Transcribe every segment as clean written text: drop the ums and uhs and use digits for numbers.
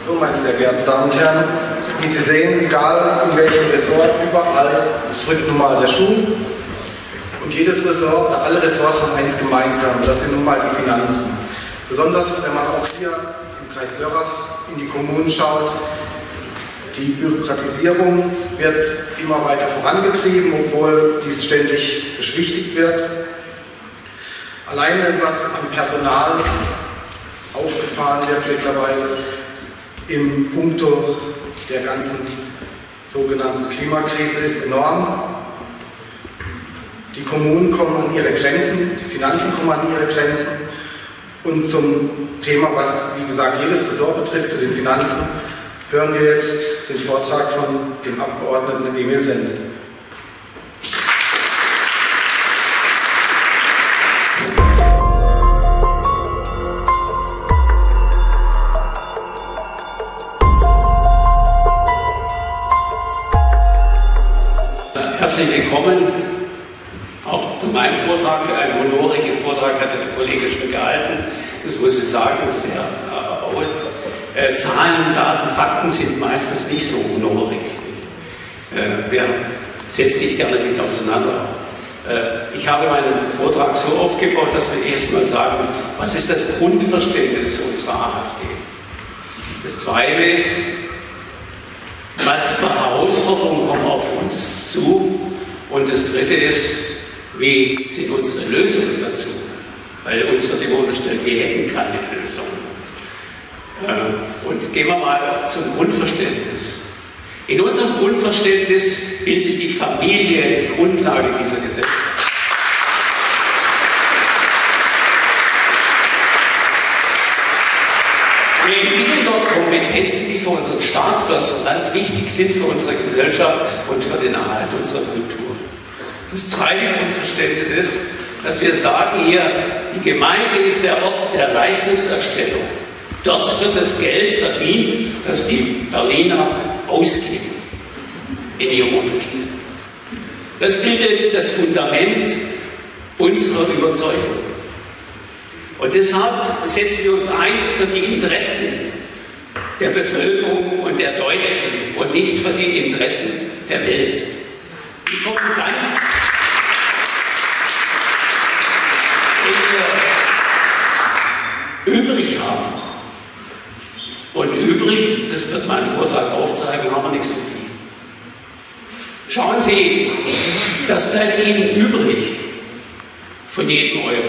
So, meine sehr geehrten Damen und Herren, wie Sie sehen, egal in welchem Ressort, überall drückt nun mal der Schuh. Und jedes Ressort, alle Ressorts haben eins gemeinsam, das sind nun mal die Finanzen. Besonders wenn man auch hier im Kreis Lörrach in die Kommunen schaut, die Bürokratisierung wird immer weiter vorangetrieben, obwohl dies ständig beschwichtigt wird. Alleine was an Personal aufgefahren wird mittlerweile im Punkto der ganzen sogenannten Klimakrise ist enorm. Die Kommunen kommen an ihre Grenzen, die Finanzen kommen an ihre Grenzen. Und zum Thema, was wie gesagt jedes Ressort betrifft, zu den Finanzen, hören wir jetzt den Vortrag von dem Abgeordneten Emil Sense. Herzlich willkommen. Auch für meinen Vortrag, einen honorigen Vortrag hat der Kollege schon gehalten. Das muss ich sagen, sehr erbauend. Zahlen, Daten, Fakten sind meistens nicht so honorig. Wer setzt sich gerne mit auseinander? Ich habe meinen Vortrag so aufgebaut, dass wir erstmal sagen, was ist das Grundverständnis unserer AfD? Das Zweite ist, was für Herausforderungen kommen auf uns zu? Und das Dritte ist, wie sind unsere Lösungen dazu? Weil uns wird immer unterstellt, wir hätten keine Lösung. Und gehen wir mal zum Grundverständnis. In unserem Grundverständnis bildet die Familie die Grundlage dieser Gesellschaft. Wir entwickeln dort Kompetenzen, die für unseren Staat, für unser Land wichtig sind, für unsere Gesellschaft und für den Erhalt unserer Kultur. Das zweite Grundverständnis ist, dass wir sagen hier, die Gemeinde ist der Ort der Leistungserstellung. Dort wird das Geld verdient, das die Berliner ausgeben in ihrem Unverständnis. Das bildet das Fundament unserer Überzeugung. Und deshalb setzen wir uns ein für die Interessen der Bevölkerung und der Deutschen und nicht für die Interessen der Welt. Die kommen dann, wenn wir übrig haben. Und übrig, das wird mein Vortrag aufzeigen, haben wir nicht so viel. Schauen Sie, das bleibt Ihnen übrig von jedem Euro.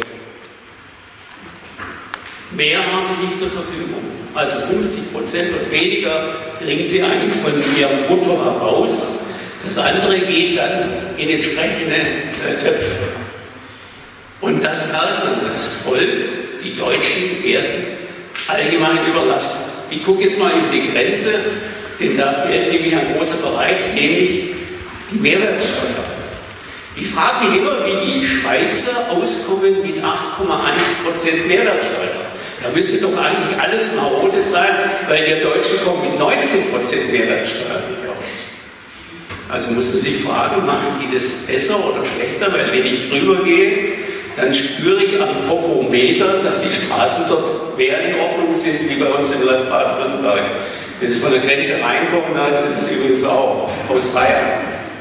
Mehr haben Sie nicht zur Verfügung. Also 50% und weniger kriegen Sie eigentlich von Ihrem Brutto heraus. Das andere geht dann in entsprechende Töpfe. Und das merkt man, das Volk, die Deutschen werden allgemein überlastet. Ich gucke jetzt mal über die Grenze, denn da fehlt nämlich ein großer Bereich, nämlich die Mehrwertsteuer. Ich frage mich immer, wie die Schweizer auskommen mit 8,1% Mehrwertsteuer. Da müsste doch eigentlich alles marode sein, weil wir Deutschen kommen mit 19% Mehrwertsteuer nicht aus. Also muss man sich fragen, machen die das besser oder schlechter? Weil wenn ich rübergehe, dann spüre ich am Popometer, dass die Straßen dort mehr in Ordnung sind, wie bei uns im Land Baden-Württemberg. Wenn Sie von der Grenze reinkommen, dann sind das übrigens auch aus Bayern.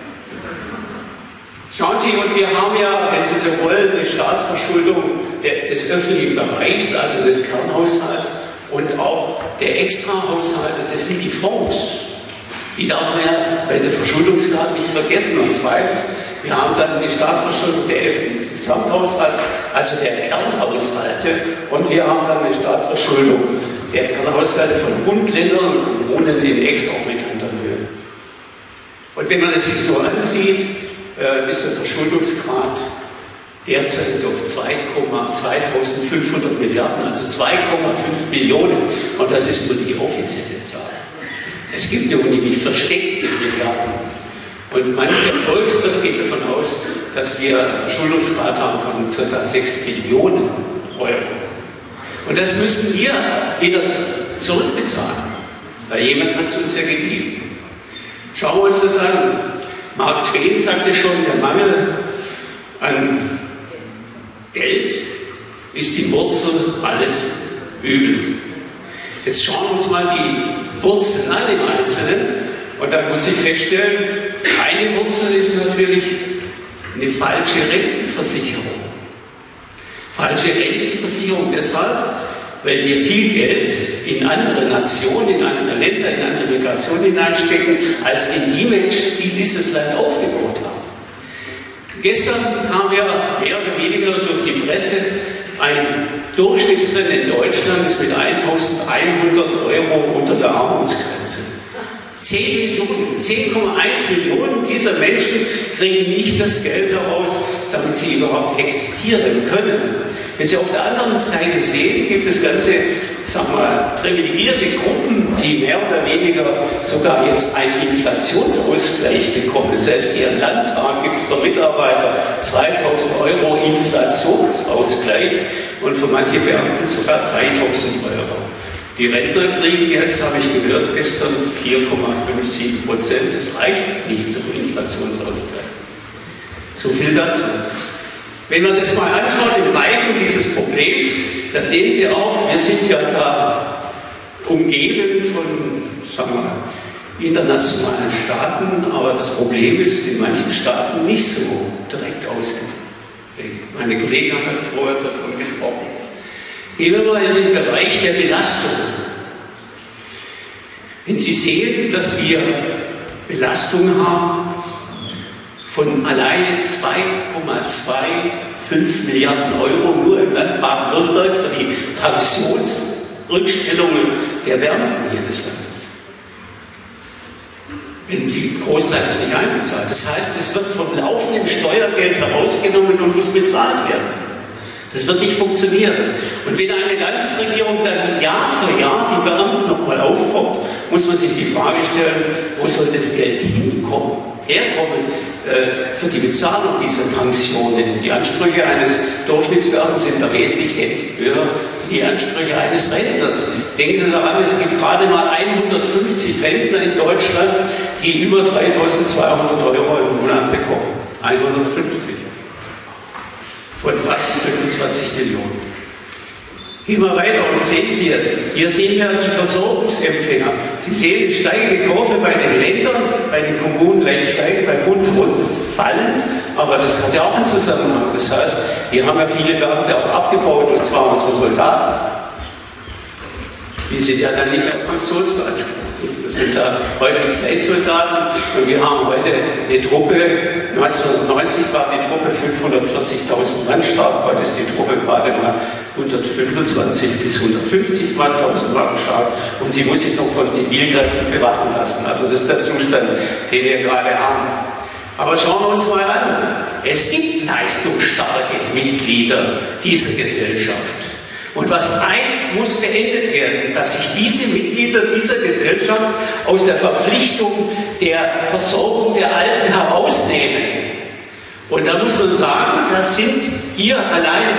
Schauen Sie, und wir haben ja, wenn Sie so wollen, eine Staatsverschuldung des öffentlichen Bereichs, also des Kernhaushalts und auch der Extrahaushalte, das sind die Fonds. Die darf man ja bei der Verschuldungsgrad nicht vergessen. Und zweitens, wir haben dann die Staatsverschuldung der öffentlichen Gesamthaushalts, also der Kernhaushalte, und wir haben dann eine Staatsverschuldung der Kernhaushalte von Bund, Ländern und Kommunen in exorbitanter Höhe. Und wenn man das sich so ansieht, ist der Verschuldungsgrad derzeit auf 2,2500 Milliarden, also 2,5 Billionen. Und das ist nur die offizielle Zahl. Es gibt nämlich versteckte Milliarden. Und manche Volkswirt geht davon aus, dass wir einen Verschuldungsgrad haben von ca. 6 Billionen Euro. Und das müssen wir wieder zurückbezahlen, weil jemand hat es uns ja gegeben. Schauen wir uns das an. Mark Twain sagte schon, der Mangel an Geld ist die Wurzel alles Übels. Jetzt schauen wir uns mal die Wurzeln an im Einzelnen und dann muss ich feststellen, eine Wurzel ist natürlich eine falsche Rentenversicherung. Falsche Rentenversicherung deshalb, weil wir viel Geld in andere Nationen, in andere Länder, in andere Migration hineinstecken, als in die Menschen, die dieses Land aufgebaut haben. Gestern haben wir mehr oder weniger durch die Presse ein Durchschnittsrente in Deutschland ist mit 1.100 € unter der Armutsgrenze. 10,1 Millionen dieser Menschen kriegen nicht das Geld heraus, damit sie überhaupt existieren können. Wenn Sie auf der anderen Seite sehen, gibt es ganze, privilegierte Gruppen, die mehr oder weniger sogar jetzt einen Inflationsausgleich bekommen. Selbst hier im Landtag gibt es für Mitarbeiter 2.000 € Inflationsausgleich und für manche Beamte sogar 3.000 €. Die Rentner kriegen jetzt, habe ich gehört, gestern 4,57%. Das reicht nicht zum Inflationsausgleich. So viel dazu. Wenn man das mal anschaut im Weiten dieses Problems, da sehen Sie auch, wir sind ja da umgeben von, internationalen Staaten, aber das Problem ist in manchen Staaten nicht so direkt ausgeprägt. Meine Kollegen haben ja vorher davon gesprochen. Gehen wir mal in den Bereich der Belastung. Wenn Sie sehen, dass wir Belastungen haben von alleine 2,25 Milliarden € nur im Land Baden-Württemberg für die Pensionsrückstellungen der Beamten jedes Landes. Ein Großteil ist nicht einbezahlt. Das heißt, es wird vom laufenden Steuergeld herausgenommen und muss bezahlt werden. Das wird nicht funktionieren. Und wenn eine Landesregierung dann Jahr für Jahr die Beamten nochmal aufbaut, muss man sich die Frage stellen, wo soll das Geld herkommen für die Bezahlung dieser Pensionen. Die Ansprüche eines Durchschnittsbeamten sind da wesentlich höher wie die Ansprüche eines Rentners. Denken Sie daran, es gibt gerade mal 150 Rentner in Deutschland, die über 3.200 € im Monat bekommen. 150. Von fast 25 Millionen. Gehen wir weiter und sehen Sie, hier sehen wir die Versorgungsempfänger. Sie sehen eine steigende Kurve bei den Ländern, bei den Kommunen leicht steigend, bei Bund fallend, aber das hat ja auch einen Zusammenhang. Das heißt, hier haben ja viele Beamte auch abgebaut, und zwar unsere Soldaten. Die sind ja dann nicht mehr pensionsbeansprucht. Das sind da häufig Zeitsoldaten und wir haben heute eine Truppe, 1990 war die Truppe 540.000 Mann stark, heute ist die Truppe gerade mal 125 bis 150 Mann, 1000 Mann stark und sie muss sich noch von Zivilkräften bewachen lassen. Also das ist der Zustand, den wir gerade haben. Aber schauen wir uns mal an. Es gibt leistungsstarke Mitglieder dieser Gesellschaft. Und was eins muss beendet werden, dass sich diese Mitglieder dieser Gesellschaft aus der Verpflichtung der Versorgung der Alten herausnehmen. Und da muss man sagen, das sind hier allein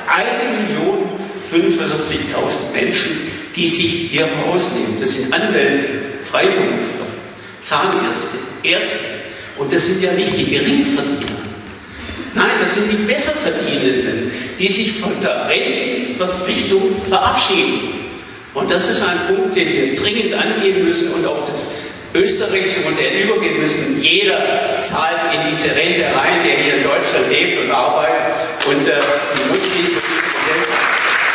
1.045.000 Menschen, die sich hier herausnehmen. Das sind Anwälte, Freiberufler, Zahnärzte, Ärzte. Und das sind ja nicht die Geringverdiener. Nein, das sind die Besserverdienenden, die sich von der Rentenverpflichtung verabschieden. Und das ist ein Punkt, den wir dringend angehen müssen und auf das österreichische Modell übergehen müssen. Jeder zahlt in diese Rente rein, der hier in Deutschland lebt und arbeitet und nutzt diese Gesellschaft.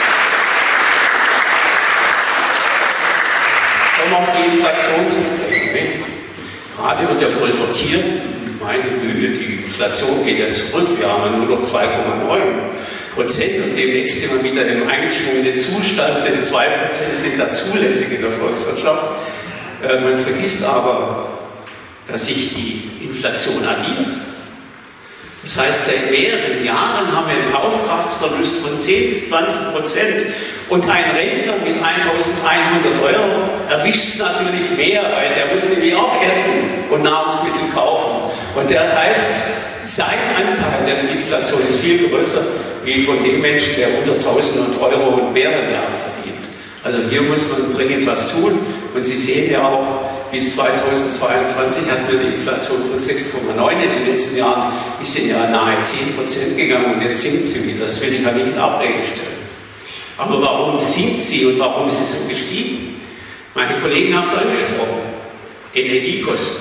Um auf die Inflation zu sprechen. Nicht? Gerade wird ja kolportiert, meine Güte, die Inflation geht ja zurück, wir haben ja nur noch 2,9% und demnächst sind wir wieder im eingeschwungenen Zustand, denn 2% sind da zulässig in der Volkswirtschaft. Man vergisst aber, dass sich die Inflation addiert. Das heißt, seit mehreren Jahren haben wir einen Kaufkraftsverlust von 10 bis 20% und ein Rentner mit 1.100 € erwischt es natürlich mehr, weil der muss nämlich auch essen und Nahrungsmittel kaufen. Und der heißt, sein Anteil der Inflation ist viel größer wie von dem Menschen, der 100.000 € und mehr im Jahr verdient. Also hier muss man dringend was tun. Und Sie sehen ja auch, bis 2022 hatten wir eine Inflation von 6,9 in den letzten Jahren. Wir sind ja nahe 10% gegangen und jetzt sinkt sie wieder. Das will ich ja nicht in Abrede stellen. Aber warum sinkt sie und warum ist sie so gestiegen? Meine Kollegen haben es angesprochen. Energiekosten.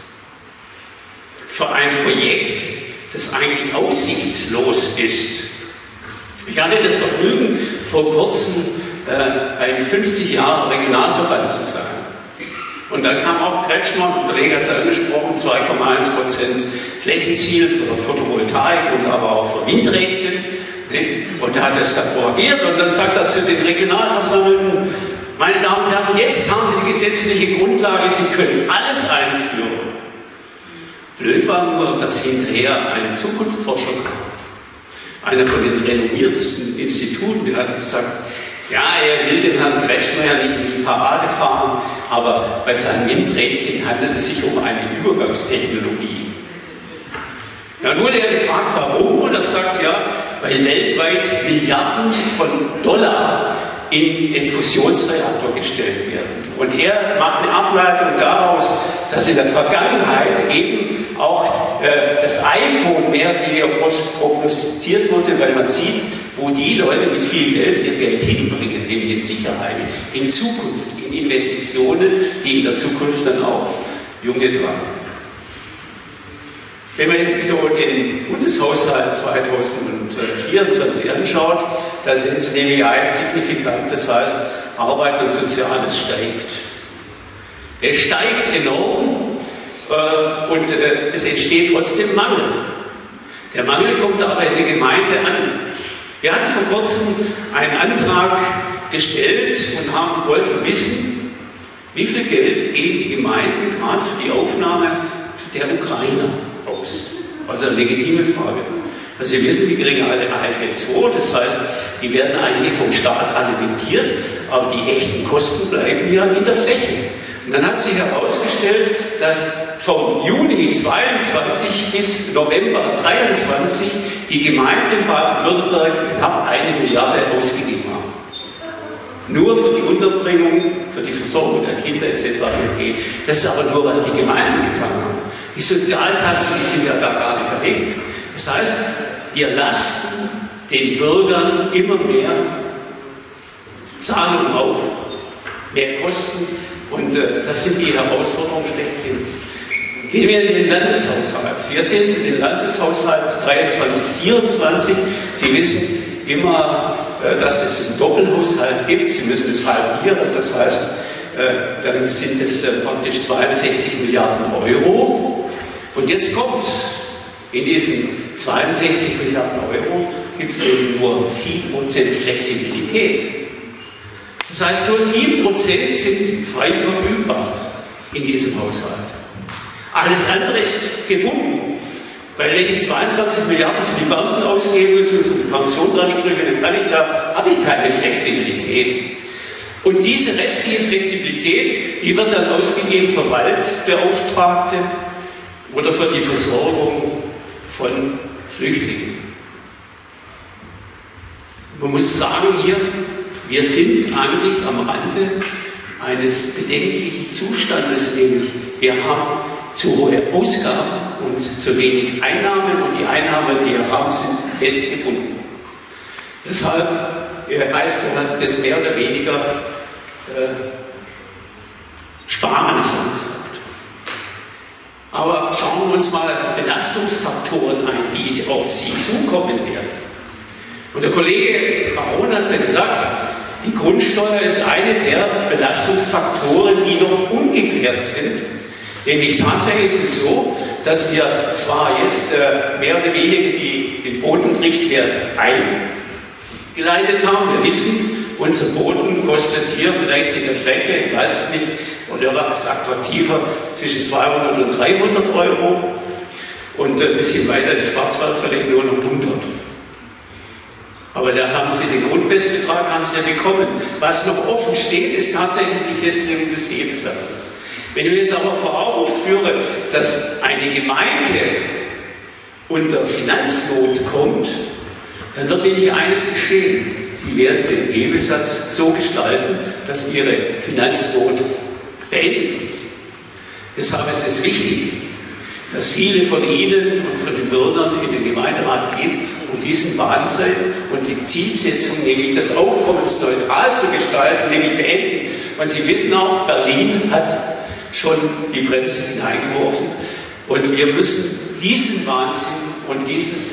Für ein Projekt, das eigentlich aussichtslos ist. Ich hatte das Vergnügen, vor kurzem ein 50 Jahre Regionalverband zu sein. Und dann kam auch Kretschmann, der Kollege hat es angesprochen, 2,1% Flächenziel für Photovoltaik und aber auch für Windrädchen. Nicht? Und er hat das dann propagiert und dann sagt er zu den Regionalversammelten, meine Damen und Herren, jetzt haben Sie die gesetzliche Grundlage, Sie können alles einführen. Blöd war nur, dass hinterher ein Zukunftsforscher kam, einer von den renommiertesten Instituten, der hat gesagt, ja, er will den Herrn Kretschmer ja nicht in die Parade fahren, aber bei seinem Windrädchen handelt es sich um eine Übergangstechnologie. Dann wurde er gefragt, warum, und er sagt, ja, weil weltweit Milliarden von Dollar in den Fusionsreaktor gestellt werden. Und er macht eine Ableitung daraus, dass in der Vergangenheit eben auch das iPhone mehr wie prognostiziert wurde, weil man sieht, wo die Leute mit viel Geld ihr Geld hinbringen, nämlich in Sicherheit, in Zukunft, in Investitionen, die in der Zukunft dann auch Junge tragen. Wenn man jetzt so den Bundeshaushalt 2024 anschaut, da sind sie nämlich eins signifikant, das heißt, Arbeit und Soziales steigt. Es steigt enorm und es entsteht trotzdem Mangel. Der Mangel kommt aber in der Gemeinde an. Wir hatten vor kurzem einen Antrag gestellt und wollten wissen, wie viel Geld geben die Gemeinden gerade für die Aufnahme der Ukrainer aus. Also eine legitime Frage. Also Sie wissen, die kriegen alle ALG II, das heißt, die werden eigentlich vom Staat alimentiert, aber die echten Kosten bleiben ja in der Fläche. Und dann hat sich herausgestellt, dass vom Juni 22 bis November 23 die Gemeinden in Baden-Württemberg knapp 1 Milliarde ausgegeben haben. Nur für die Unterbringung, für die Versorgung der Kinder etc. Okay. Das ist aber nur, was die Gemeinden getan haben. Die Sozialkassen, die sind ja da gar nicht erwähnt. Das heißt, wir lasten den Bürgern immer mehr Zahlungen auf, mehr Kosten und das sind die Herausforderungen schlechthin. Gehen wir in den Landeshaushalt. Wir sehen es in den Landeshaushalt 23, 24. Sie wissen immer, dass es einen Doppelhaushalt gibt. Sie müssen es halbieren. Das heißt, dann sind es praktisch 62 Milliarden Euro. Und jetzt kommt, in diesen 62 Milliarden Euro gibt es eben nur 7% Flexibilität. Das heißt, nur 7% sind frei verfügbar in diesem Haushalt. Alles andere ist gebunden. Weil wenn ich 22 Milliarden für die Beamten ausgeben muss und für die Pensionsansprüche, dann habe ich keine Flexibilität. Und diese rechtliche Flexibilität, die wird dann ausgegeben für Waldbeauftragte oder für die Versorgung von Flüchtlingen. Man muss sagen hier, wir sind eigentlich am Rande eines bedenklichen Zustandes, nämlich wir haben zu hohe Ausgaben und zu wenig Einnahmen und die Einnahmen, die wir haben, sind fest gebunden. Deshalb heißt das mehr oder weniger Sparen ist angesagt. Aber schauen wir uns mal Belastungsfaktoren ein, die auf Sie zukommen werden. Und der Kollege Baron hat es ja gesagt, die Grundsteuer ist eine der Belastungsfaktoren, die noch ungeklärt sind. Nämlich tatsächlich ist es so, dass wir zwar jetzt mehr oder weniger den Bodenrichtwert eingeleitet haben. Wir wissen, unser Boden kostet hier vielleicht in der Fläche, ich weiß es nicht, und Lörrach ist attraktiver, zwischen 200 und 300 Euro und ein bisschen weiter im Schwarzwald vielleicht nur noch 100. Aber da haben Sie den Grundmessbetrag haben Sie ja bekommen. Was noch offen steht, ist tatsächlich die Festlegung des Hebesatzes. Wenn ich mir jetzt aber vor Augen führe, dass eine Gemeinde unter Finanznot kommt, dann wird nämlich eines geschehen. Sie werden den Hebesatz so gestalten, dass ihre Finanznot beendet wird. Deshalb ist es wichtig, dass viele von Ihnen und von den Bürgern in den Gemeinderat gehen um diesen Wahnsinn und die Zielsetzung, nämlich das aufkommensneutral zu gestalten, nämlich beenden. Und Sie wissen auch, Berlin hat schon die Bremse hineingeworfen. Und wir müssen diesen Wahnsinn und dieses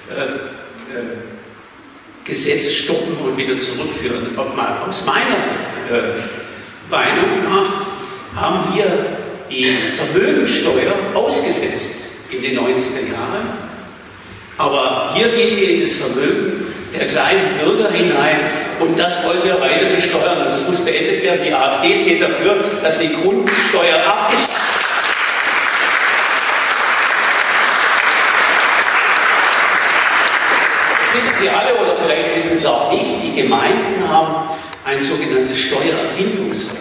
Gesetz stoppen und wieder zurückführen. Aus meiner Meinung nach haben wir die Vermögensteuer ausgesetzt in den 90er Jahren. Aber hier gehen wir in das Vermögen der kleinen Bürger hinein und das wollen wir weiter besteuern und das muss beendet werden. Die AfD steht dafür, dass die Grundsteuer abgeschafft wird. Das wissen Sie alle oder vielleicht wissen Sie auch nicht, die Gemeinden haben ein sogenanntes Steuererfindungsrecht.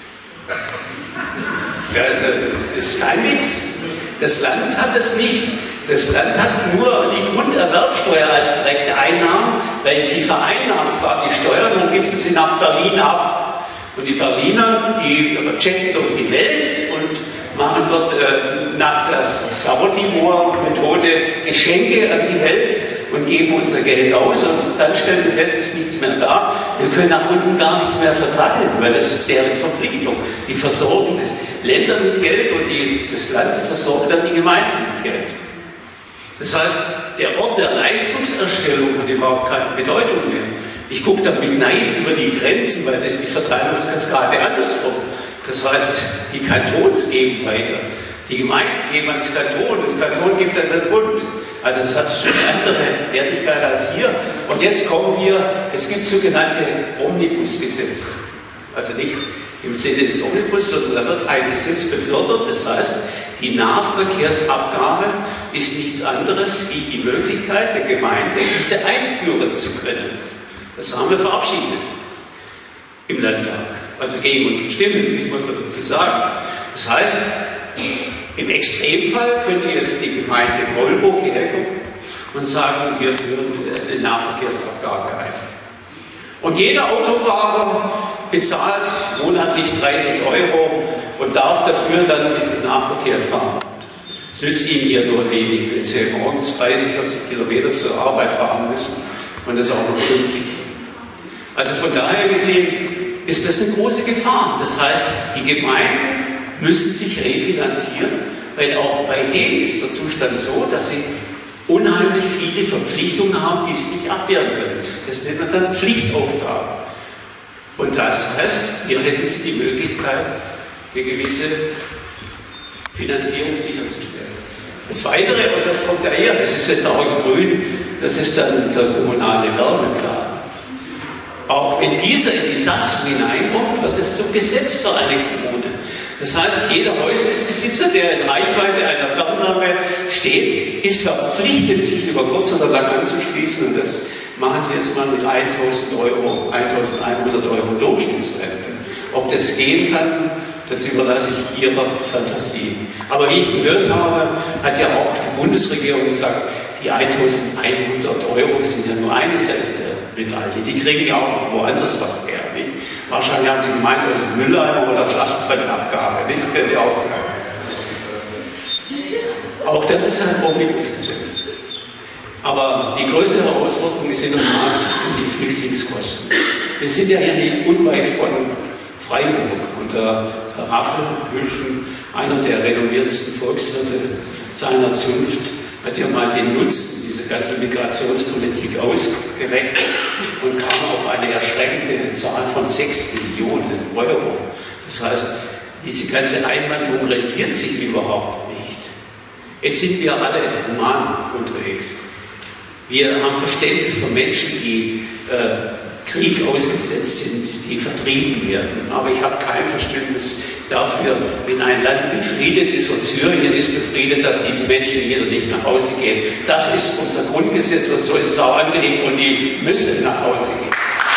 Das ist kein Witz. Das Land hat das nicht. Das Land hat nur die Grunderwerbsteuer als direkte Einnahmen, weil sie vereinnahmen zwar die Steuern, dann gibt sie nach Berlin ab. Und die Berliner, die checken durch die Welt und machen dort nach der Sabotimor-Methode Geschenke an die Welt und geben unser Geld aus und dann stellen sie fest, es ist nichts mehr da. Wir können nach unten gar nichts mehr verteilen, weil das ist deren Verpflichtung. Die versorgen das Länder mit Geld und das Land versorgt dann die Gemeinden mit Geld. Das heißt, der Ort der Leistungserstellung hat überhaupt keine Bedeutung mehr. Ich gucke dann mit Neid über die Grenzen, weil das ist die Verteilungskaskade andersrum. Das heißt, die Kantons geben weiter. Die Gemeinden geben ans Kanton, das Kanton gibt dann den Bund. Also das hat schon eine andere Wertigkeit als hier. Und jetzt kommen wir, es gibt sogenannte Omnibusgesetze. Also nicht im Sinne des Omnibus, sondern da wird ein Gesetz befördert. Das heißt, die Nahverkehrsabgabe ist nichts anderes wie die Möglichkeit der Gemeinde, diese einführen zu können. Das haben wir verabschiedet im Landtag. Also gegen unsere Stimmen, ich muss man dazu sagen. Das heißt, im Extremfall könnte jetzt die Gemeinde Oldenburg hierher kommen und sagen, wir führen eine Nahverkehrsabgabe ein. Und jeder Autofahrer bezahlt monatlich 30 € und darf dafür dann mit dem Nahverkehr fahren. Es nützt Ihnen ja nur wenig, wenn Sie morgens 30, 40 Kilometer zur Arbeit fahren müssen und das auch noch pünktlich. Also von daher gesehen ist das eine große Gefahr. Das heißt, die Gemeinden müssen sich refinanzieren, weil auch bei denen ist der Zustand so, dass sie unheimlich viele Verpflichtungen haben, die sie nicht abwehren können. Das nennt man dann Pflichtaufgaben. Und das heißt, hier hätten sie die Möglichkeit, eine gewisse Finanzierung sicherzustellen. Das Weitere, und das kommt daher, das ist jetzt auch in Grün, das ist dann der kommunale Wärmeplan. Auch wenn dieser in die Satzung hineinkommt, wird es zum Gesetz für eine Kommune. Das heißt, jeder Häuslichbesitzer, der in Reichweite einer Fernwärme steht, ist verpflichtet, sich über kurz oder lang anzuschließen. Und das machen Sie jetzt mal mit 1.100 € Durchschnittsrente. Ob das gehen kann, das überlasse ich Ihrer Fantasie. Aber wie ich gehört habe, hat ja auch die Bundesregierung gesagt, die 1.100 € sind ja nur eine Seite der Medaille. Die kriegen ja auch noch woanders was mehr. Nicht? Wahrscheinlich haben Sie gemeint, aus dem Mülleimer oder Flaschenpfandabgabe. Nicht? Könnt ihr auch sagen. Auch das ist ein Omnibusgesetz. Aber die größte Herausforderung ist in der Tat die Flüchtlingskosten. Wir sind ja hier nicht unweit von Freiburg und der Herr Raffel-Hülfen, einer der renommiertesten Volkswirte seiner Zunft, hat ja mal den Nutzen dieser ganzen Migrationspolitik ausgerechnet und kam auf eine erschreckende Zahl von 6 Billionen €. Das heißt, diese ganze Einwanderung rentiert sich überhaupt nicht. Jetzt sind wir alle human unterwegs. Wir haben Verständnis für Menschen, die Krieg ausgesetzt sind, die vertrieben werden. Aber ich habe kein Verständnis dafür, wenn ein Land befriedet ist und Syrien ist befriedet, dass diese Menschen hier nicht nach Hause gehen. Das ist unser Grundgesetz und so ist es auch angelegt und die müssen nach Hause gehen.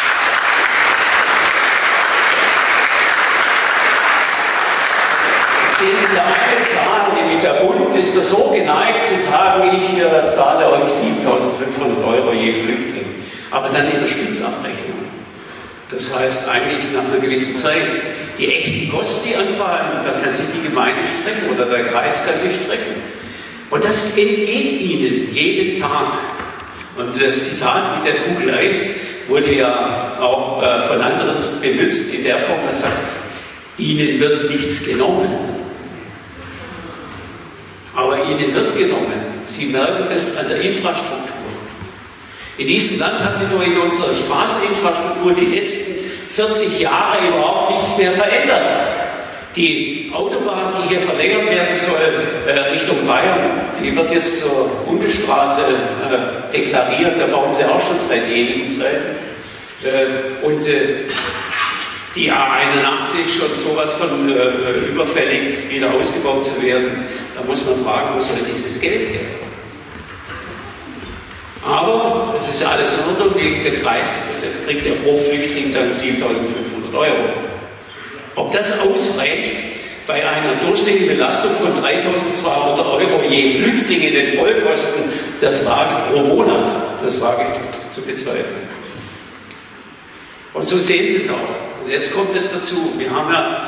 Jetzt sehen Sie da eine Zahl, nämlich der Bund ist da so geneigt zu sagen, ich zahle euch 7.500 € je Flüchtling. Aber dann in der Spitzabrechnung. Das heißt eigentlich nach einer gewissen Zeit, die echten Kosten, die anfallen, dann kann sich die Gemeinde strecken oder der Kreis kann sich strecken. Und das entgeht ihnen jeden Tag. Und das Zitat mit der Kugel Eis wurde ja auch von anderen benutzt in der Form, dass er sagt, ihnen wird nichts genommen. Aber ihnen wird genommen. Sie merken das an der Infrastruktur. In diesem Land hat sich doch in unserer Straßeninfrastruktur die letzten 40 Jahre überhaupt nichts mehr verändert. Die Autobahn, die hier verlängert werden soll Richtung Bayern, die wird jetzt zur Bundesstraße deklariert. Da bauen sie auch schon seit ewigen Zeiten. Und die A81 ist schon sowas von überfällig, wieder ausgebaut zu werden. Da muss man fragen, wo soll dieses Geld herkommen? Aber es ist ja alles in Ordnung, der Kreis, da kriegt der pro Flüchtling dann 7.500 €. Ob das ausreicht bei einer durchschnittlichen Belastung von 3.200 € je Flüchtling in den Vollkosten, das wage pro Monat, das wage ich zu bezweifeln. Und so sehen Sie es auch. Und jetzt kommt es dazu, wir haben ja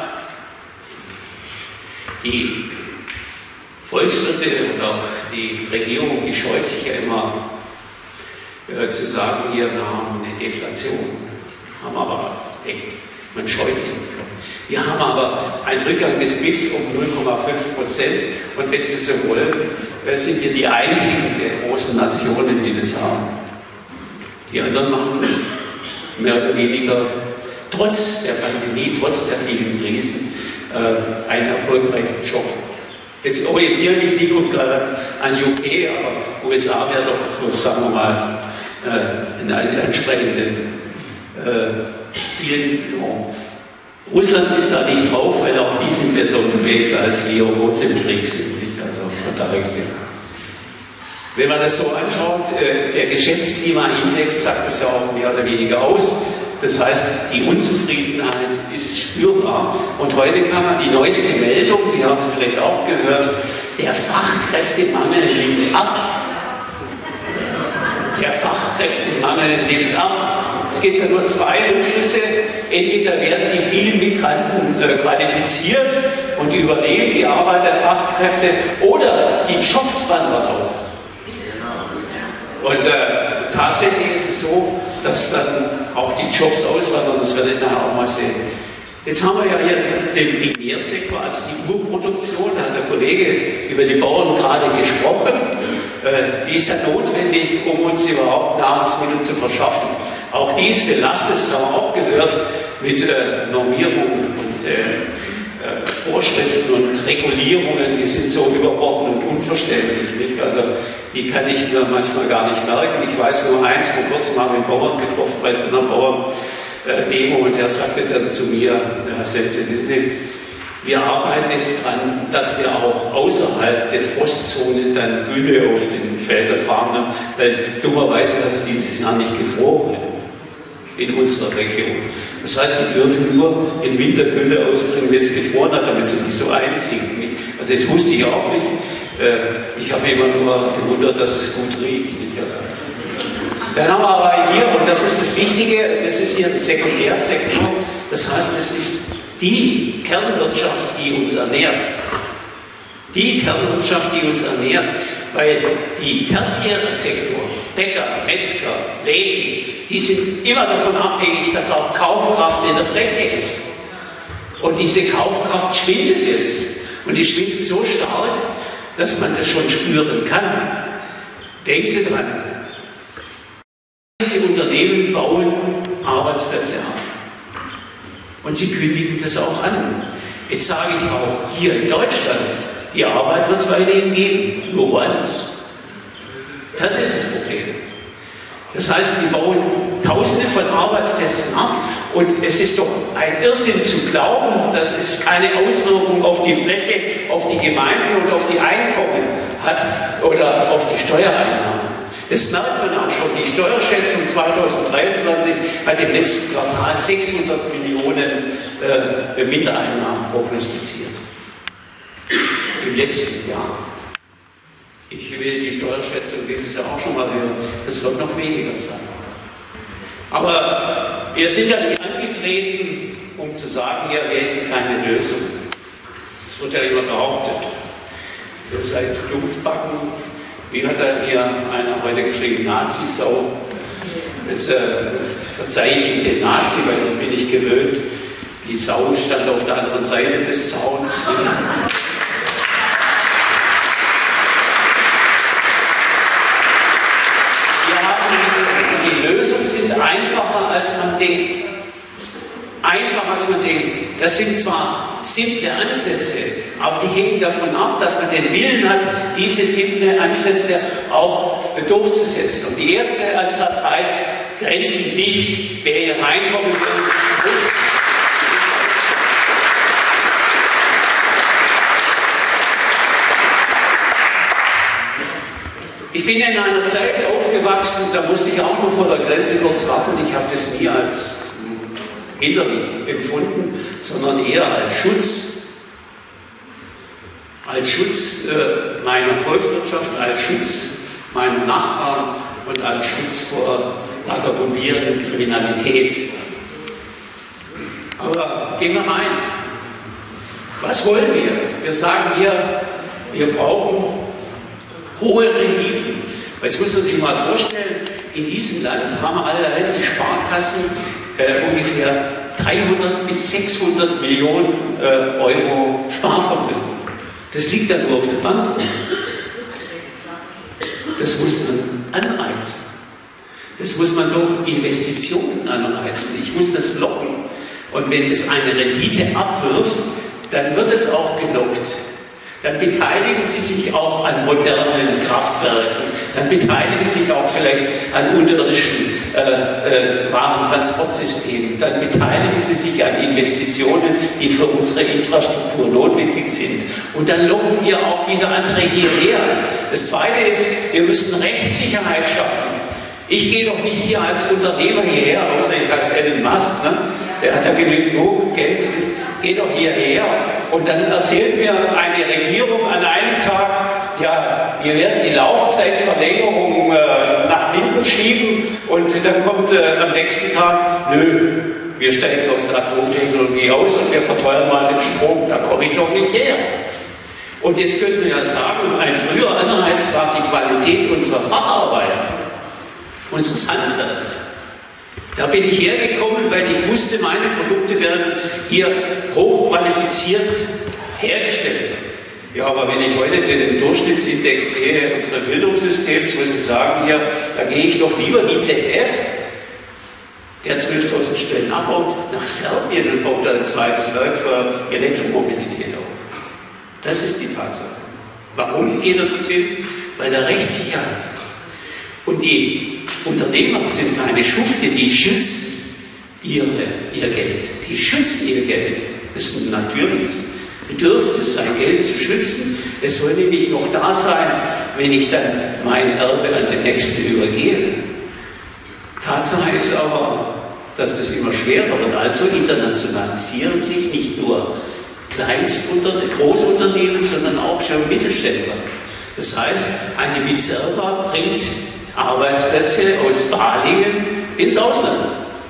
die Volkswirte und auch die Regierung, die scheut sich ja immer zu sagen, hier, wir haben eine Deflation. Haben aber echt, man scheut sich davon. Wir haben aber einen Rückgang des BIPs um 0,5%. Und wenn Sie so wollen, sind wir die einzigen der großen Nationen, die das haben. Die anderen machen mehr oder weniger trotz der Pandemie, trotz der vielen Krisen, einen erfolgreichen Job. Jetzt orientiere ich mich nicht gerade an UK, aber USA wäre doch, sagen wir mal, in einen entsprechenden Zielen. Russland ist da nicht drauf, weil auch die sind besser unterwegs als wir, obwohl sie im Krieg sind. Nicht? Also von daher gesehen. Wenn man das so anschaut, der Geschäftsklimaindex sagt das ja auch mehr oder weniger aus. Das heißt, die Unzufriedenheit ist spürbar. Und heute kam die neueste Meldung, die haben Sie vielleicht auch gehört, der Fachkräftemangel nimmt ab. Der Fachkräftemangel nimmt ab. Es gibt ja nur zwei Rückschlüsse. Entweder werden die vielen Migranten qualifiziert und die übernehmen die Arbeit der Fachkräfte, oder die Jobs wandern aus. Und tatsächlich ist es so, dass dann auch die Jobs auswandern. Das werde ich nachher auch mal sehen. Jetzt haben wir ja hier den Primärsektor, also die Urproduktion. Da hat der Kollege über die Bauern gerade gesprochen. Die ist ja notwendig, um uns überhaupt Nahrungsmittel zu verschaffen. Auch die ist belastet, das haben wir auch gehört, mit Normierungen und Vorschriften und Regulierungen, die sind so überbordend und unverständlich. Nicht? Also die kann ich mir manchmal gar nicht merken. Ich weiß nur eins, vor kurzem haben wir einen Bauern getroffen bei so einer Bauern-Demo, und der sagte dann zu mir, Herr Sense, wir arbeiten jetzt dran, dass wir auch außerhalb der Frostzone dann Gülle auf den Feldern fahren, weil dummerweise hat es dieses Jahr nicht gefroren in unserer Region. Das heißt, die dürfen nur im Winter Gülle ausbringen, wenn es gefroren hat, damit sie nicht so einsinken. Also das wusste ich auch nicht. Ich habe immer nur gewundert, dass es gut riecht. Also, dann haben wir aber hier, und das ist das Wichtige, das ist hier ein Sekundärsektor, das heißt, es ist die Kernwirtschaft, die uns ernährt. Die Kernwirtschaft, die uns ernährt, weil die tertiäre Sektor, Bäcker, Metzger, Läden, die sind immer davon abhängig, dass auch Kaufkraft in der Fläche ist. Und diese Kaufkraft schwindet jetzt. Und die schwindet so stark, dass man das schon spüren kann. Denken Sie dran. Diese Unternehmen bauen Arbeitsplätze ab. Und sie kündigen das auch an. Jetzt sage ich auch, hier in Deutschland, die Arbeit wird es weiterhin geben, nur woanders. Das ist das Problem. Das heißt, die bauen Tausende von Arbeitsplätzen ab, und es ist doch ein Irrsinn zu glauben, dass es keine Auswirkung auf die Fläche, auf die Gemeinden und auf die Einkommen hat oder auf die Steuereinnahmen. Das merkt man auch schon. Die Steuerschätzung 2023 hat im letzten Quartal 600 Millionen Mindereinnahmen prognostiziert. Im letzten Jahr. Ich will die Steuerschätzung dieses Jahr auch schon mal hören. Das wird noch weniger sein. Aber wir sind ja nicht angetreten, um zu sagen, ja, wir hätten keine Lösung. Das wird ja immer behauptet. Ihr seid Dumpfbacken, Wie hat da hier einer heute geschrieben? Nazisau. Jetzt verzeihe ich ihm den Nazi, weil den bin ich gewöhnt. Die Sau stand auf der anderen Seite des Zauns. Die Lösungen sind einfacher, als man denkt. Einfacher, als man denkt. Das sind zwar simple Ansätze, aber die hängen davon ab, dass man den Willen hat, diese simple Ansätze auch durchzusetzen. Und der erste Ansatz heißt, Grenzen dicht. Wer hier reinkommen will, muss. Ich bin in einer Zeit aufgewachsen, da musste ich auch nur vor der Grenze kurz warten. Ich habe das nie als hinderlich empfunden, sondern eher als Schutz. Als Schutz meiner Volkswirtschaft, als Schutz meiner Nachbarn und als Schutz vor vagabundierender Kriminalität. Aber gehen wir rein. Was wollen wir? Wir sagen hier, wir brauchen hohe Renditen. Jetzt muss man sich mal vorstellen, in diesem Land haben allein die Sparkassen ungefähr 300 bis 600 Millionen Euro Sparvermögen. Das liegt dann nur auf der Bank. Das muss man anreizen. Das muss man durch Investitionen anreizen. Ich muss das locken. Und wenn das eine Rendite abwirft, dann wird es auch gelockt. Dann beteiligen Sie sich auch an modernen Kraftwerken, dann beteiligen Sie sich auch vielleicht an unterirdischen Warentransportsystemen, dann beteiligen Sie sich an Investitionen, die für unsere Infrastruktur notwendig sind. Und dann locken wir auch wieder andere hierher. Das Zweite ist, wir müssen Rechtssicherheit schaffen. Ich gehe doch nicht hier als Unternehmer hierher, außer ich heiße Elon Musk, ne? Der hat ja genügend Geld. Geht doch hierher und dann erzählt mir eine Regierung an einem Tag, ja, wir werden die Laufzeitverlängerung nach hinten schieben und dann kommt am nächsten Tag, nö, wir steigen aus der Atomtechnologie aus und wir verteuern mal den Strom, da komme ich doch nicht her. Und jetzt könnten wir ja sagen, ein früher Anreiz war die Qualität unserer Facharbeit, unseres Handwerks. Da bin ich hergekommen, weil ich wusste, meine Produkte werden hier hochqualifiziert hergestellt. Ja, aber wenn ich heute den Durchschnittsindex sehe, unseres Bildungssystems, muss ich sagen, hier, da gehe ich doch lieber wie ZF, der 12.000 Stellen abbaut, nach Serbien und baut da ein zweites Werk für Elektromobilität auf. Das ist die Tatsache. Warum geht er dorthin? Weil er Rechtssicherheit hat. Und die Unternehmer sind keine Schufte, die schützen ihr Geld. Die schützen ihr Geld. Das ist ein natürliches Bedürfnis, sein Geld zu schützen. Es soll nämlich noch da sein, wenn ich dann mein Erbe an den Nächsten übergebe. Tatsache ist aber, dass das immer schwerer wird. Also internationalisieren sich nicht nur Großunternehmen, sondern auch schon Mittelständler. Das heißt, eine Bizerba bringt Arbeitsplätze aus Balingen ins Ausland,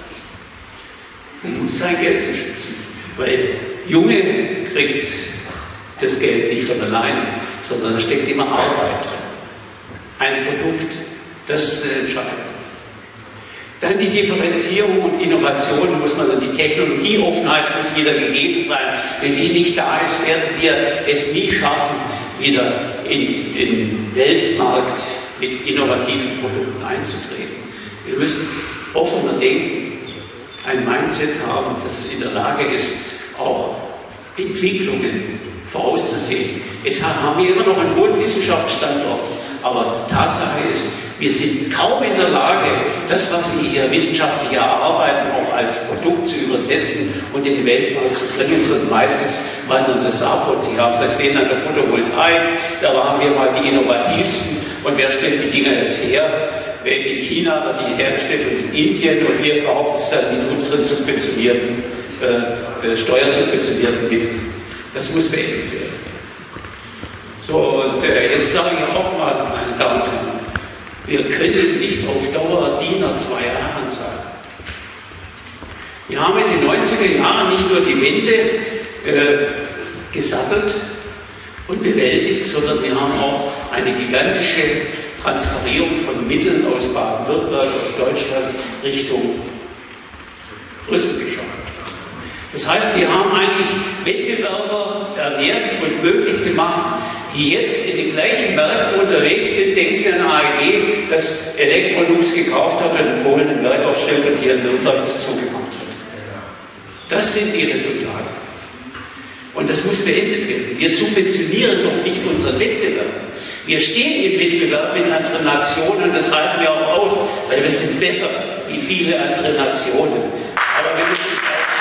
um sein Geld zu schützen. Weil Junge kriegt das Geld nicht von alleine, sondern da steckt immer Arbeit drin. Ein Produkt, das ist entscheidend. Dann die Differenzierung und Innovation muss man, die Technologieoffenheit muss wieder gegeben sein. Wenn die nicht da ist, werden wir es nie schaffen, wieder in den Weltmarkt mit innovativen Produkten einzutreten. Wir müssen offener denken, ein Mindset haben, das in der Lage ist, auch Entwicklungen vorauszusehen. Jetzt haben wir immer noch einen hohen Wissenschaftsstandort, aber Tatsache ist, wir sind kaum in der Lage, das, was wir hier wissenschaftlich erarbeiten, auch als Produkt zu übersetzen und in den Weltmarkt zu bringen, sondern meistens wandert das ab. Und Sie haben es gesehen an der Photovoltaik, da haben wir mal die innovativsten. Und wer stellt die Dinger jetzt her? In China wird die hergestellt und in Indien, und wir kaufen es dann mit unseren subventionierten, steuersubventionierten Mitteln. Das muss beendet werden. So, und jetzt sage ich auch mal, meine Damen und Herren, wir können nicht auf Dauer Diener zweier Herren sein. Wir haben in den 90er Jahren nicht nur die Wende gesattelt und bewältigt, sondern wir haben auch eine gigantische Transferierung von Mitteln aus Baden-Württemberg, aus Deutschland Richtung Brüssel geschaut. Das heißt, wir haben eigentlich Wettbewerber ernährt und möglich gemacht, die jetzt in den gleichen Märkten unterwegs sind. Denken Sie an AEG, das Electrolux gekauft hat und in Polen ein Werk aufstellt und hier in Nürnberg das zugemacht hat. Das sind die Resultate. Und das muss beendet werden. Wir subventionieren doch nicht unseren Wettbewerb. Wir stehen im Wettbewerb mit anderen Nationen und das halten wir auch aus, weil wir sind besser wie viele andere Nationen. Aber wir müssen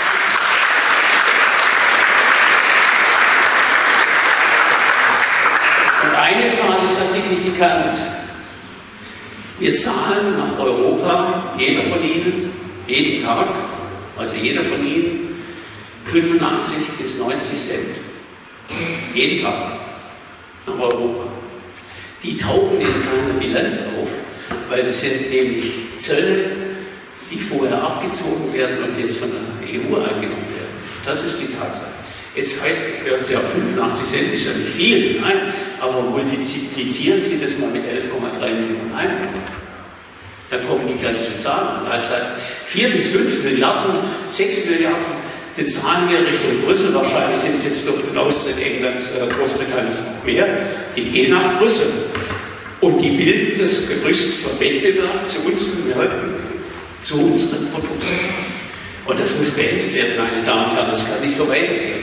eine Zahl ist ja signifikant. Wir zahlen nach Europa, jeder von Ihnen, jeden Tag, also jeder von Ihnen, 85 bis 90 Cent. Jeden Tag nach Europa. Die tauchen in keiner Bilanz auf, weil das sind nämlich Zölle, die vorher abgezogen werden und jetzt von der EU eingenommen werden. Das ist die Tatsache. Jetzt heißt es ja, 85 Cent ist ja nicht viel, nein, aber multiplizieren Sie das mal mit 11,3 Millionen Einwohnern. Dann kommen gigantische Zahlen. Das heißt, 4 bis 5 Milliarden, 6 Milliarden, die zahlen wir Richtung Brüssel. Wahrscheinlich sind es jetzt durch den Austritt Englands, Großbritanniens noch mehr. Die gehen nach Brüssel. Und die bilden das Gerüst vom Wettbewerb zu unseren Märkten, zu unseren Produkten. Und das muss beendet werden, meine Damen und Herren. Das kann nicht so weitergehen.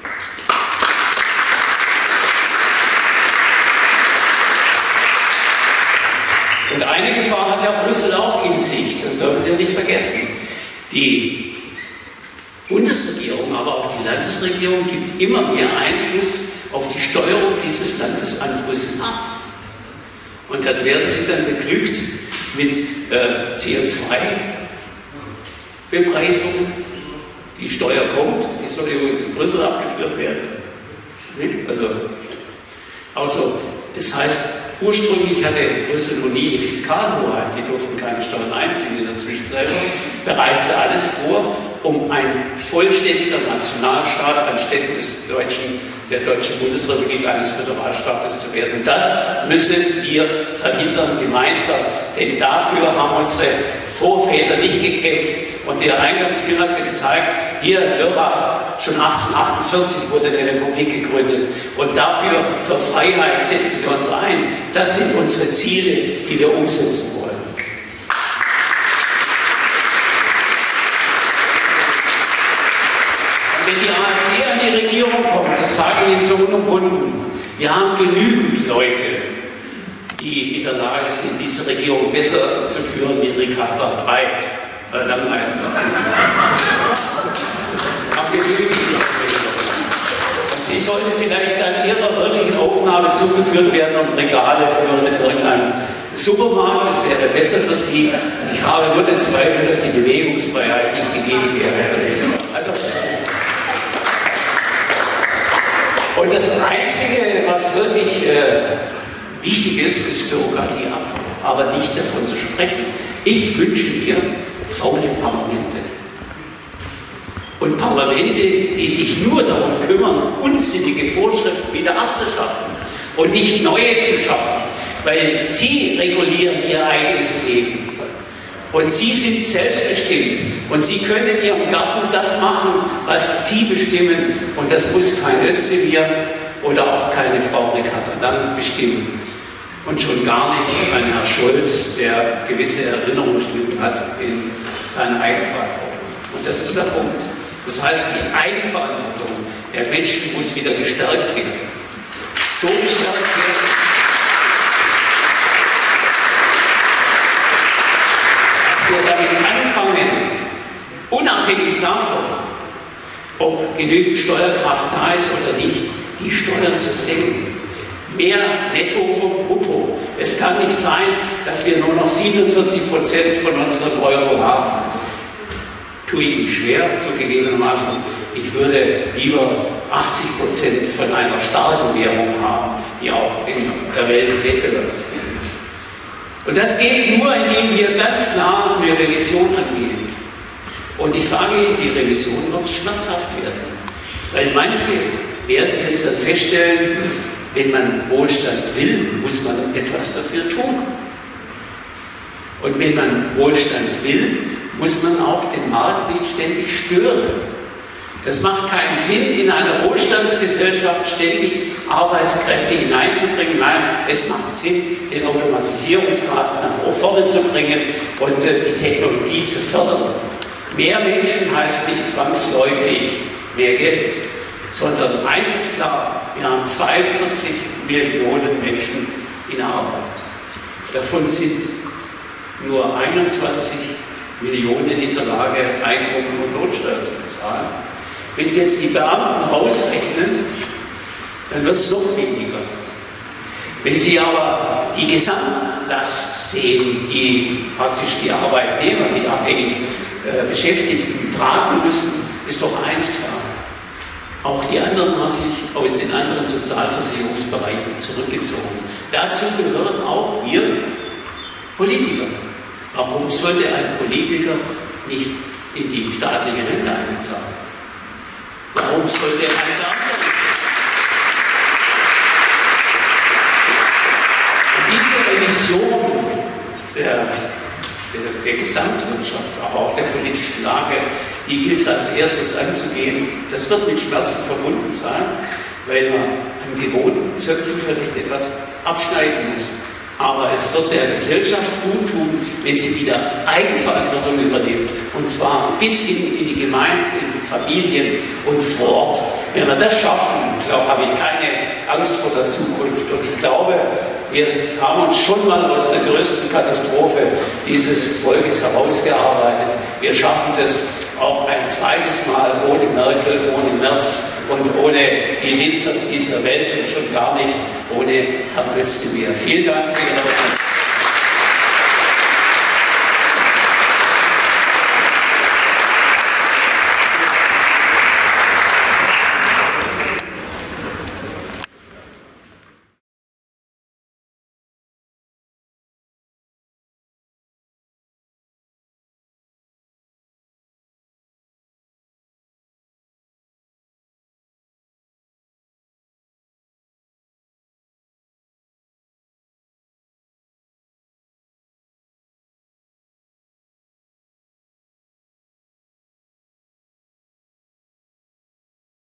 Und eine Gefahr hat ja Brüssel auch in sich, das dürfen Sie nicht vergessen. Die Bundesregierung, aber auch die Landesregierung gibt immer mehr Einfluss auf die Steuerung dieses Landes an Brüssel ab. Und dann werden sie dann beglückt mit CO2-Bepreisung. Die Steuer kommt, die soll übrigens in Brüssel abgeführt werden. Also, das heißt, ursprünglich hatte Brüssel noch nie eine Fiskalhoheit, die durften keine Steuern einziehen in der Zwischenzeit, bereiten sie alles vor, um ein vollständiger Nationalstaat anstelle der deutschen Bundesrepublik eines Föderalstaates zu werden. Das müssen wir verhindern gemeinsam, denn dafür haben unsere Vorväter nicht gekämpft. Und der Eingangsfilm hat sie gezeigt, hier Lörrach, schon 1848 wurde eine Republik gegründet. Und dafür, für Freiheit setzen wir uns ein. Das sind unsere Ziele, die wir umsetzen wollen. Und wenn die AfD an die Regierung kommt, das sage ich Ihnen so unumwunden, wir haben genügend Leute, die in der Lage sind, diese Regierung besser zu führen, wie Ricarda Breit. Dann heißt es und sie sollte vielleicht dann ihrer wirklichen Aufnahme zugeführt werden und Regale führen in irgendeinem Supermarkt, das wäre besser für sie. Ich habe nur den Zweifel, dass die Bewegungsfreiheit nicht gegeben wäre. Also, und das Einzige, was wirklich wichtig ist, ist Bürokratieabbau, aber nicht davon zu sprechen. Ich wünsche mir faule Parlamente. Und Parlamente, die sich nur darum kümmern, unsinnige Vorschriften wieder abzuschaffen und nicht neue zu schaffen, weil sie regulieren ihr eigenes Leben. Und sie sind selbstbestimmt und sie können in ihrem Garten das machen, was sie bestimmen. Und das muss kein Özdemir oder auch keine Frau Ricarda Lang bestimmen. Und schon gar nicht ein Herr Scholz, der gewisse Erinnerungslücken hat in seiner Eigenverantwortung. Und das ist der Punkt. Das heißt, die Eigenverantwortung der Menschen muss wieder gestärkt werden. So gestärkt werden, dass wir damit anfangen, unabhängig davon, ob genügend Steuerkraft da ist oder nicht, die Steuern zu senken. Mehr Netto vom Brutto. Es kann nicht sein, dass wir nur noch 47% von unserem Euro haben. Tue ich mich schwer, zugegebenermaßen. Ich würde lieber 80% von einer starken Währung haben, die auch in der Welt wettbewerbsfähig ist. Und das geht nur, indem wir ganz klar eine Revision angehen. Und ich sage Ihnen, die Revision wird schmerzhaft werden. Weil manche werden jetzt dann feststellen, wenn man Wohlstand will, muss man etwas dafür tun. Und wenn man Wohlstand will, muss man auch den Markt nicht ständig stören. Das macht keinen Sinn, in einer Wohlstandsgesellschaft ständig Arbeitskräfte hineinzubringen. Nein, es macht Sinn, den Automatisierungsgrad nach vorne zu bringen und die Technologie zu fördern. Mehr Menschen heißt nicht zwangsläufig mehr Geld, sondern eins ist klar, wir haben 42 Millionen Menschen in Arbeit. Davon sind nur 21 Millionen in der Lage, Einkommen und Lohnsteuer zu bezahlen. Wenn Sie jetzt die Beamten rausrechnen, dann wird es noch weniger. Wenn Sie aber die Gesamtlast sehen, die praktisch die Arbeitnehmer, die abhängig Beschäftigten tragen müssen, ist doch eins klar. Auch die anderen haben sich aus den anderen Sozialversicherungsbereichen zurückgezogen. Dazu gehören auch wir Politiker. Warum sollte ein Politiker nicht in die staatliche Rente einzahlen? Warum sollte ein Beamter nicht? Diese Revision der Gesamtwirtschaft, aber auch der politischen Lage, die gilt es als erstes anzugehen. Das wird mit Schmerzen verbunden sein, weil man an gewohnten Zöpfen vielleicht etwas abschneiden muss. Aber es wird der Gesellschaft gut tun, wenn sie wieder Eigenverantwortung übernimmt. Und zwar bis hin in die Gemeinden, in die Familien und vor Ort. Wenn wir das schaffen, habe ich keine Angst vor der Zukunft. Und ich glaube, wir haben uns schon mal aus der größten Katastrophe dieses Volkes herausgearbeitet. Wir schaffen das auch ein zweites Mal ohne Merkel, ohne Merz und ohne die Lindners dieser Welt und schon gar nicht ohne Herrn Özdemir. Vielen Dank für Ihre Aufmerksamkeit.